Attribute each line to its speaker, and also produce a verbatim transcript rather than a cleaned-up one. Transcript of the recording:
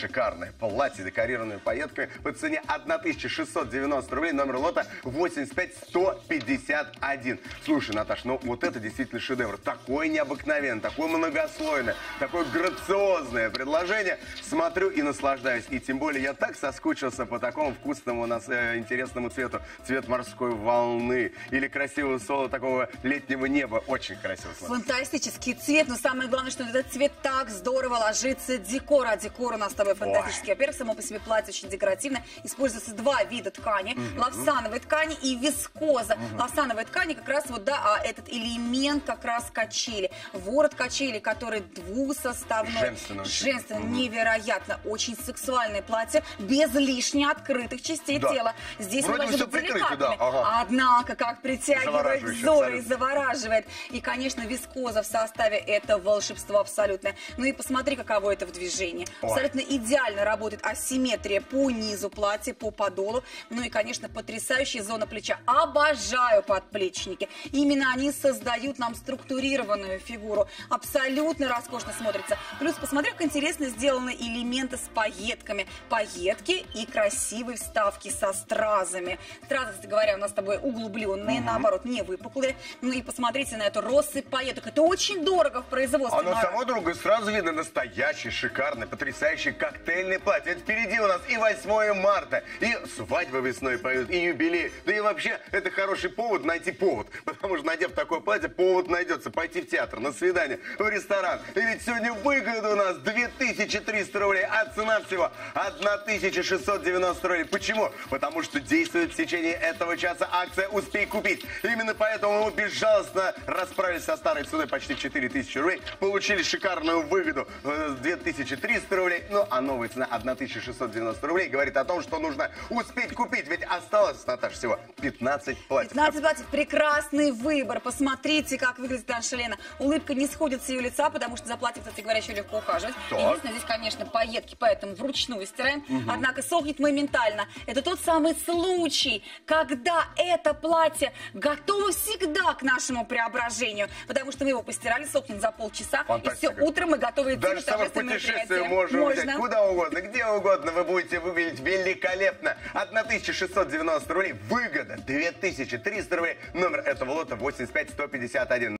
Speaker 1: шикарное платье, декорированное пайетками по цене тысяча шестьсот девяносто рублей, номер лота восемьдесят пять сто пятьдесят один. Слушай, Наташ, ну вот это действительно шедевр. Такое необыкновенное, такое многослойное, такое грациозное предложение. Смотрю и наслаждаюсь. И тем более я так соскучился по такому вкусному у нас э, интересному цвету. Цвет морской волны или красивого соло такого летнего неба. Очень красиво смотрится.
Speaker 2: Фантастический цвет, но самое главное, что этот цвет так здорово ложится декор. А декор у нас с тобой фантастический. Во-первых, само по себе платье очень декоративно. Используются два вида ткани. Угу. Лавсановой ткани и вискоза. Угу. Лавсановой ткани как раз вот, да, а этот элемент как раз качели. Ворот качели, который двусоставной.
Speaker 1: Женственно.
Speaker 2: Женственно,
Speaker 1: угу.
Speaker 2: невероятно. Очень сексуальное платье, без лишних открытых частей
Speaker 1: да.
Speaker 2: тела. Здесь
Speaker 1: вроде
Speaker 2: мы должны быть деликатными.
Speaker 1: Да. Ага.
Speaker 2: Однако, как притягивает взоры и завораживает. И, конечно, вискоза в составе — это волшебство абсолютное. Ну и посмотри, каково это в движении. Ой. Абсолютно идеально работает асимметрия по низу платья, по подолу. Ну и, конечно, потрясающая зона плеча. Обожаю подплечники. Именно они создают нам структурированную фигуру. Абсолютно роскошно смотрится. Плюс посмотри, как интересно сделаны элементы с пайетками. Пайетки и красивые вставки со стразами. Стразы, кстати говоря, у нас с тобой углубленные, угу. наоборот, не выпуклые. Ну и посмотрите на эту россыпь пайеток. Это очень дорого в производстве.
Speaker 1: Оно само дорого, сразу видно настоящий, шикарный, потрясающий коктейльный платье. Это впереди у нас и восьмое марта, и свадьба весной поют, и юбилей. Да и вообще, это хороший повод найти повод. Потому что, надев такое платье, повод найдется. Пойти в театр, на свидание, в ресторан. И ведь сегодня выгода у нас две тысячи триста рублей, а цена всего тысяча шестьсот девяносто рублей. Почему? Потому что действует в течение этого часа акция «Успей купить». Именно поэтому мы безжалостно расправились со старой ценой почти четыре тысячи рублей, получили шикарную выгоду две тысячи триста рублей, ну а новая цена тысяча шестьсот девяносто рублей говорит о том, что нужно успеть купить, ведь осталось, Наташа, всего пятнадцать платьев.
Speaker 2: пятнадцать платьев, прекрасный выбор. Посмотрите, как выглядит Анжелина. Улыбка не сходит с ее лица, потому что за платье, кстати говоря, еще легко ухаживать. Так. Единственное, здесь, конечно, пайетки, поэтому вручную стираем. Угу. Однако сохнет моментально. Это тот самый случай, когда это платье готово всегда к нашему преображению, потому что мы его постирали, сохнет за полчаса,
Speaker 1: фантастика.
Speaker 2: И все, утром мы готовы идти
Speaker 1: даже
Speaker 2: на торжественное
Speaker 1: путешествие
Speaker 2: мероприятие.
Speaker 1: можем
Speaker 2: Можно
Speaker 1: взять куда угодно, где угодно, вы будете выглядеть великолепно. тысяча шестьсот девяносто рублей, выгода две тысячи триста рублей, номер этого лота восемьдесят пять сто пятьдесят один.